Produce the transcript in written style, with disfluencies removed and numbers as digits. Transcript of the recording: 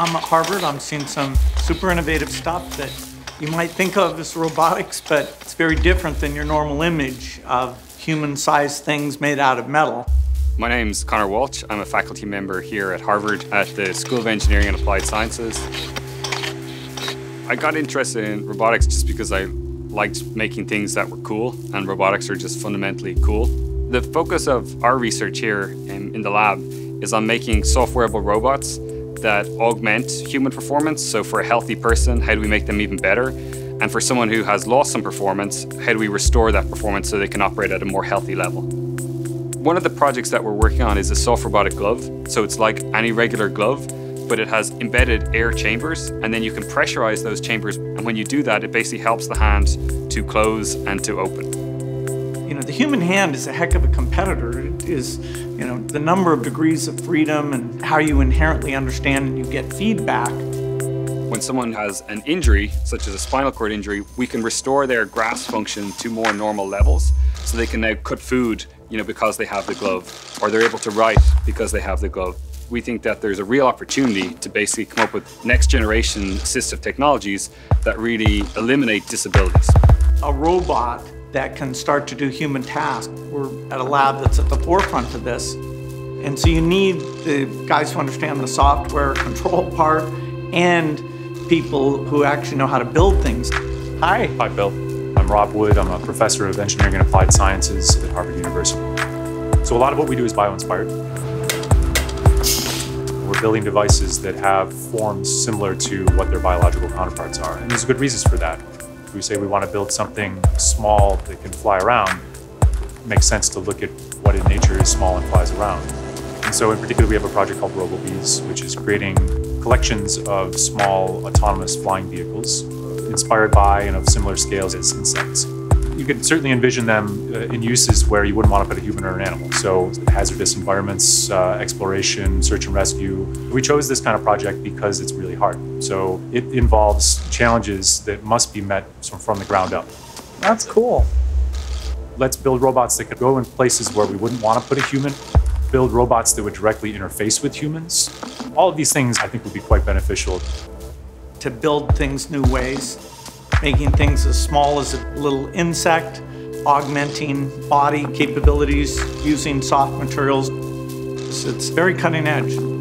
I'm at Harvard. I'm seeing some super innovative stuff that you might think of as robotics, but it's very different than your normal image of human-sized things made out of metal. My name's Connor Walsh. I'm a faculty member here at Harvard at the School of Engineering and Applied Sciences. I got interested in robotics just because I liked making things that were cool, and robotics are just fundamentally cool. The focus of our research here in the lab is on making softwareable robots that augment human performance. So for a healthy person, how do we make them even better? And for someone who has lost some performance, how do we restore that performance so they can operate at a more healthy level? One of the projects that we're working on is a soft robotic glove. So it's like any regular glove, but it has embedded air chambers, and then you can pressurize those chambers. And when you do that, it basically helps the hand to close and to open. You know, the human hand is a heck of a competitor. It is, you know, the number of degrees of freedom and how you inherently understand and you get feedback. When someone has an injury, such as a spinal cord injury, we can restore their grasp function to more normal levels, so they can now cut food, you know, because they have the glove, or they're able to write because they have the glove. We think that there's a real opportunity to basically come up with next generation assistive technologies that really eliminate disabilities. A robot that can start to do human tasks. We're at a lab that's at the forefront of this. And so you need the guys who understand the software control part and people who actually know how to build things. Hi. Hi, Bill. I'm Rob Wood. I'm a professor of engineering and applied sciences at Harvard University. So a lot of what we do is bio-inspired. We're building devices that have forms similar to what their biological counterparts are. And there's good reasons for that. If we say we want to build something small that can fly around, it makes sense to look at what in nature is small and flies around. And so in particular, we have a project called RoboBees, which is creating collections of small autonomous flying vehicles inspired by and of similar scales as insects. You could certainly envision them in uses where you wouldn't want to put a human or an animal. So hazardous environments, exploration, search and rescue. We chose this kind of project because it's really hard. So it involves challenges that must be met from the ground up. That's cool. Let's build robots that could go in places where we wouldn't want to put a human, build robots that would directly interface with humans. All of these things I think would be quite beneficial. To build things new ways, making things as small as a little insect, augmenting body capabilities using soft materials. It's very cutting edge.